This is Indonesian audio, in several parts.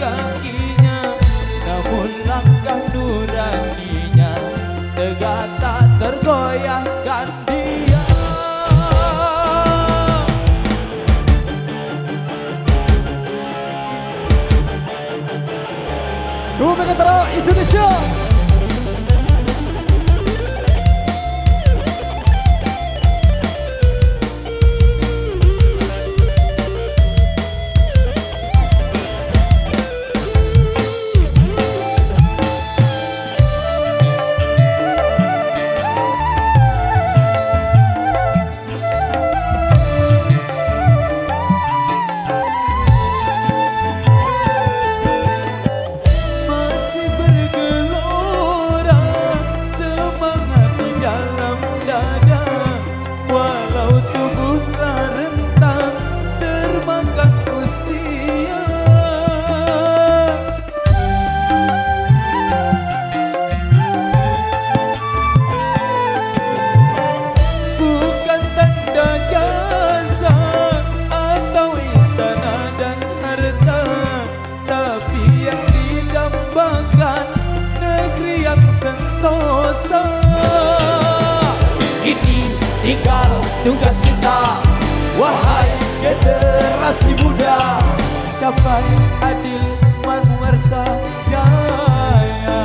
kakinya, namun langkah nuraninya tegak tak tergoyahkan dia. Dua Megatara Indonesia. Tinggal tugas kita, wahai generasi muda, capai adil manuversa jaya.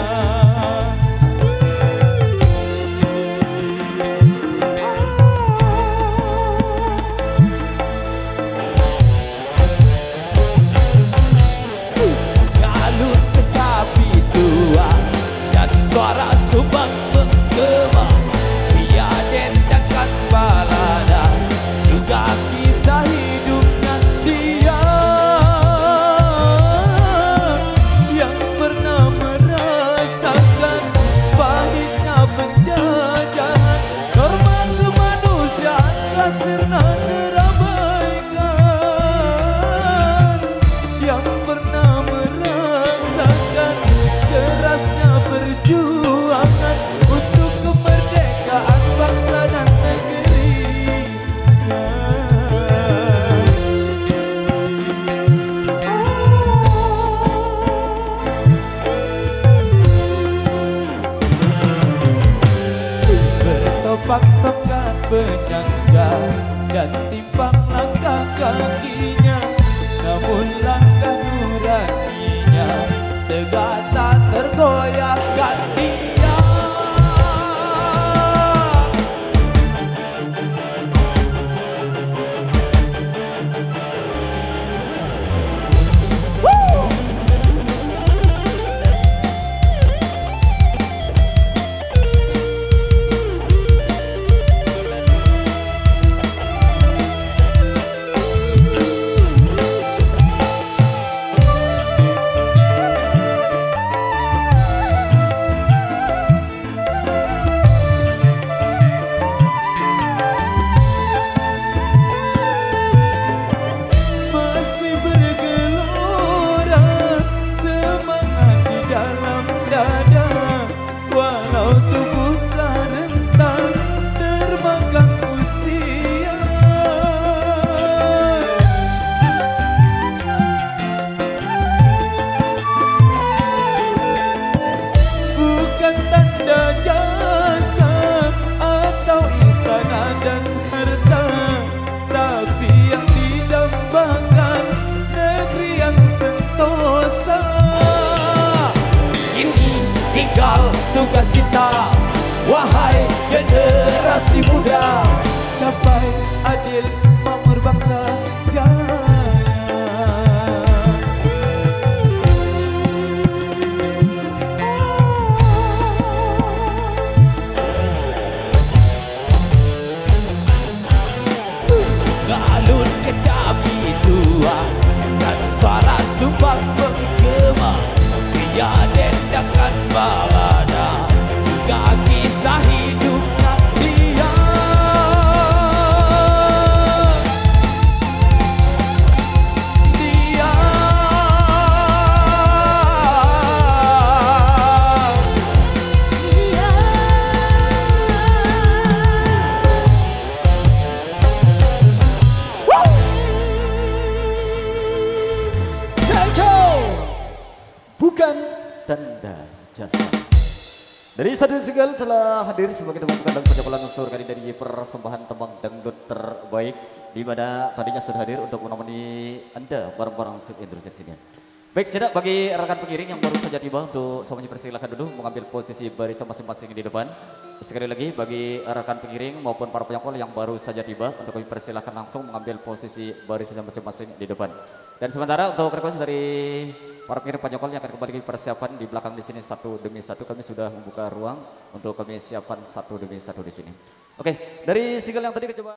Galut kecapi tua dan suara subang menggema, balada juga kisah hidupnya dia yang pernah merasakan pahitnya penjajahan. Hormat kemanusiaan tak pernah terabaikan, yang pernah merasakan kerasnya perjuangan untuk kemerdekaan bangsa dan tongkat penyangga dan timpang langkah kakinya, namun langkah nuraninya tegak tak tergoyahkan dia. Tugas kita, wahai generasi muda, capai adil makmur bangsa jaya. Galut kecapi tua dan suara subang menggema, dia dendakan balada juga kisah hidupnya dia. bukan tanda jasa. Dari satu single telah hadir sebagai teman kandang pencabulan unsur kali dari persembahan tembang dangdut terbaik, di mana tadinya sudah hadir untuk menemani Anda bareng-bareng Sip Indro di sini. Baik, siap bagi rekan pengiring yang baru saja tiba untuk semuanya persilakan dulu mengambil posisi barisan masing-masing di depan. Sekali lagi bagi rekan pengiring maupun para penyokol yang baru saja tiba untuk kami persilakan langsung mengambil posisi barisan masing-masing di depan. Dan sementara untuk request dari para pengiring penyokol yang akan kembali persiapan di belakang di sini satu demi satu, kami sudah membuka ruang untuk kami siapkan satu demi satu di sini. Oke, dari single yang tadi coba